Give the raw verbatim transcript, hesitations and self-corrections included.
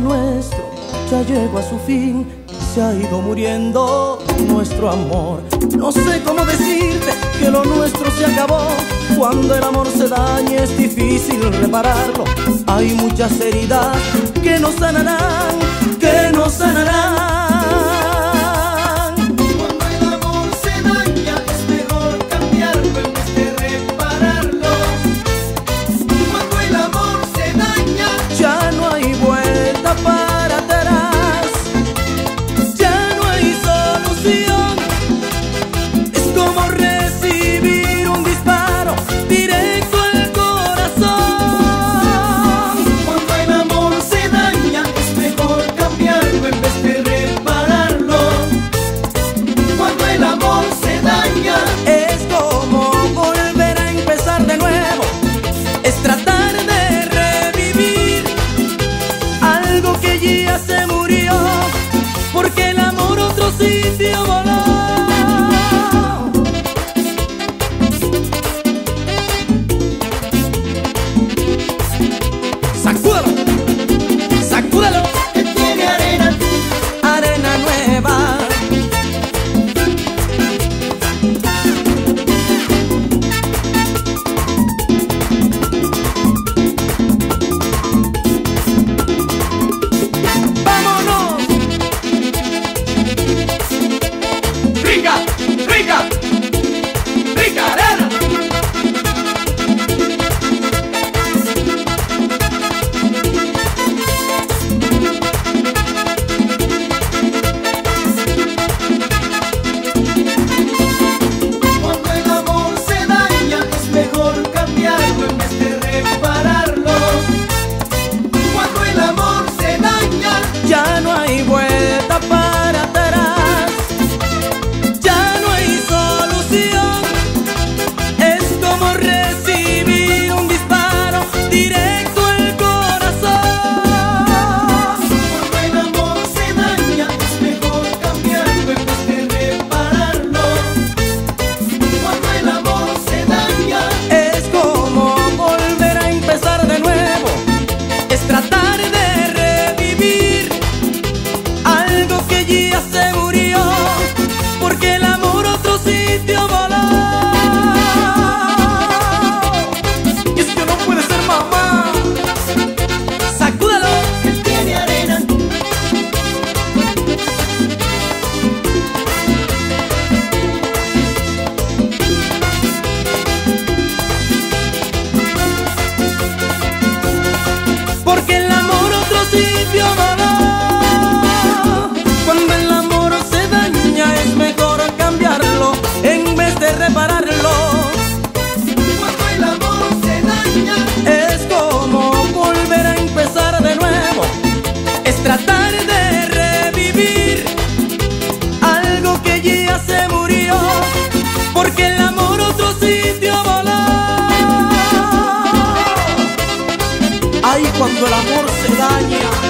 nuestro ya llegó a su fin, se ha ido muriendo nuestro amor. No sé cómo decirte que lo nuestro se acabó. Cuando el amor se daña es difícil repararlo. Hay muchas heridas que no sanarán, que no sanarán. Cuando el amor se daña es mejor cambiarlo en vez de repararlo. Cuando el amor se daña Ya no hay vuelta para atrás, ya no hay solución. Es como recibir un disparo directo al corazón. Cuando el amor se daña es mejor cambiarlo en vez de repararlo. Cuando el amor se daña Es como volver a empezar de nuevo, es tratar de revivir algo que ya se murió, porque el amor a otro sitio voló. Sacúdalo, sacúdalo, que tiene arena. arena nueva. ¡Vámonos! Rica, rica, rica arena. Cuando el amor se daña es mejor cambiarlo en vez de repararlo. Cuando el amor se daña Ya no hay vuelta para atrás, ya no hay solución. Es como recibir un disparo directo al corazón. Cuando el amor se daña es mejor cambiarlo en vez de repararlo. Cuando el amor se daña Es como volver a empezar de nuevo, es tratar de revivir algo que ya se murió, porque el amor a otro sitio voló. Y esto no puede ser, mamá. Sacúdalo. que tiene arena. Porque el amor a otro sitio voló. Cuando el amor se daña es mejor cambiarlo en vez de repararlo. Cuando el amor se daña Es como volver a empezar de nuevo, es tratar de revivir algo que ya se murió, porque el amor a otro sitio voló. Ay, cuando el amor se daña